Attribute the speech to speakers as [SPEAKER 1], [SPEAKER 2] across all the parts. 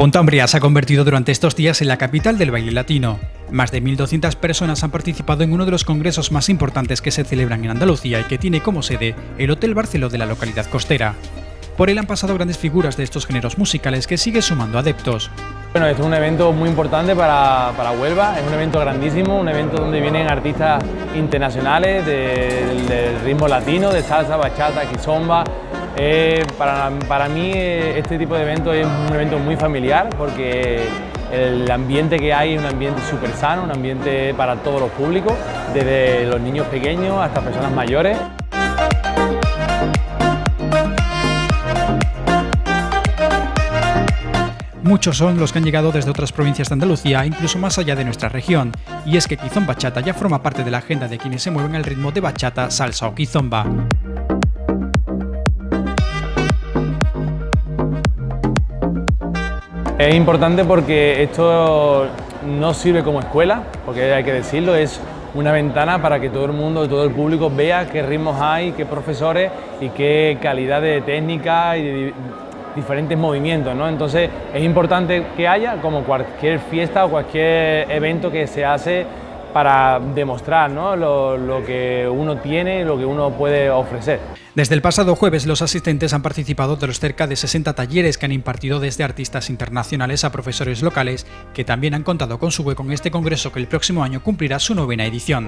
[SPEAKER 1] Punta Umbría se ha convertido durante estos días en la capital del baile latino. Más de 1.200 personas han participado en uno de los congresos más importantes que se celebran en Andalucía y que tiene como sede el Hotel Barceló de la localidad costera. Por él han pasado grandes figuras de estos géneros musicales que sigue sumando adeptos.
[SPEAKER 2] Bueno, este es un evento muy importante para Huelva, es un evento grandísimo, un evento donde vienen artistas internacionales del ritmo latino, de salsa, bachata, kizomba. Para mí este tipo de evento es un evento muy familiar porque el ambiente que hay es un ambiente súper sano, un ambiente para todos los públicos, desde los niños pequeños hasta personas mayores.
[SPEAKER 1] Muchos son los que han llegado desde otras provincias de Andalucía, incluso más allá de nuestra región, y es que Kizomba Bachata ya forma parte de la agenda de quienes se mueven al ritmo de bachata, salsa o kizomba.
[SPEAKER 2] Es importante porque esto no sirve como escuela, porque hay que decirlo, es una ventana para que todo el mundo, todo el público vea qué ritmos hay, qué profesores y qué calidad de técnica y de diferentes movimientos, ¿no? Entonces es importante que haya, como cualquier fiesta o cualquier evento que se hace para demostrar, ¿no?, lo que uno tiene, lo que uno puede ofrecer.
[SPEAKER 1] Desde el pasado jueves los asistentes han participado de los cerca de 60 talleres que han impartido desde artistas internacionales a profesores locales, que también han contado con su hueco en este congreso que el próximo año cumplirá su 9ª edición.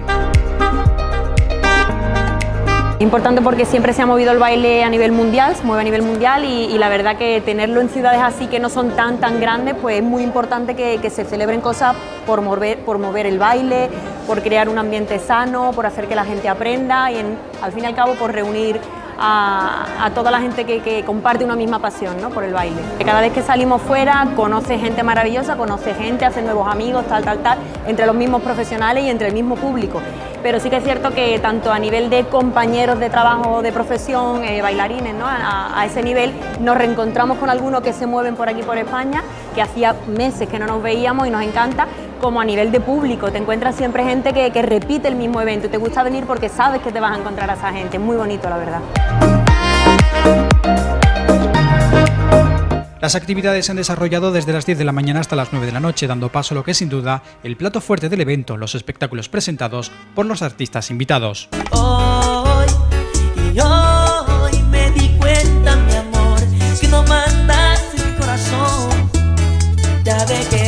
[SPEAKER 3] Importante porque siempre se ha movido el baile a nivel mundial, se mueve a nivel mundial y la verdad que tenerlo en ciudades así que no son tan grandes, pues es muy importante que se celebren cosas por mover el baile, por crear un ambiente sano, por hacer que la gente aprenda y al fin y al cabo por reunir a toda la gente que comparte una misma pasión, ¿no?, por el baile. Cada vez que salimos fuera conoce gente maravillosa, conoce gente, hace nuevos amigos, tal, entre los mismos profesionales y entre el mismo público. Pero sí que es cierto que tanto a nivel de compañeros de trabajo, de profesión, bailarines, ¿no?, a ese nivel nos reencontramos con algunos que se mueven por aquí por España, que hacía meses que no nos veíamos y nos encanta, como a nivel de público. Te encuentras siempre gente que repite el mismo evento y te gusta venir porque sabes que te vas a encontrar a esa gente. Es muy bonito, la verdad.
[SPEAKER 1] Las actividades se han desarrollado desde las 10 de la mañana hasta las 9 de la noche, dando paso a lo que es sin duda el plato fuerte del evento, los espectáculos presentados por los artistas invitados.
[SPEAKER 4] Hoy me di cuenta, mi amor, que no mandas mi corazón, ya ve que